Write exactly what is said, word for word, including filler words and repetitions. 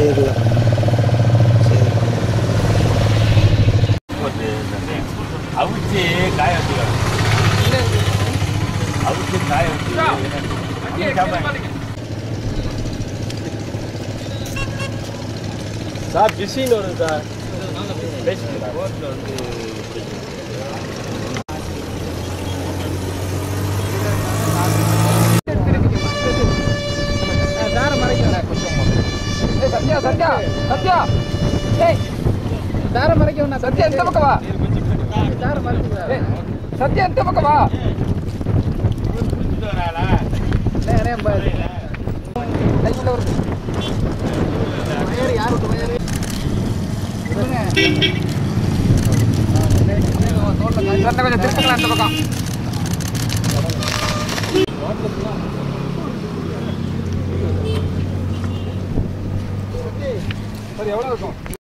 சரி சரி அவிச்சு காய வச்சுக்கலாம் அவிச்சு காய வச்சு சார் பிஸின்னு வரும் சார் பேசிக்கலாம் ரோட்டில் வந்து சத்யா சத்யா சத்யா ஏய் தார மறைக்க சத்யா எந்த பக்கம் வா தார மறைக்க சத்யா எந்த பக்கம் வா நேரே பாரு லைட்ல ஒரு வயர் யார் விட்டு வயர் இருங்க தோல்ல காய் கொஞ்சம் திருப்பலாம் அந்த பக்கம் சரி எவ்வளவு இருக்கும்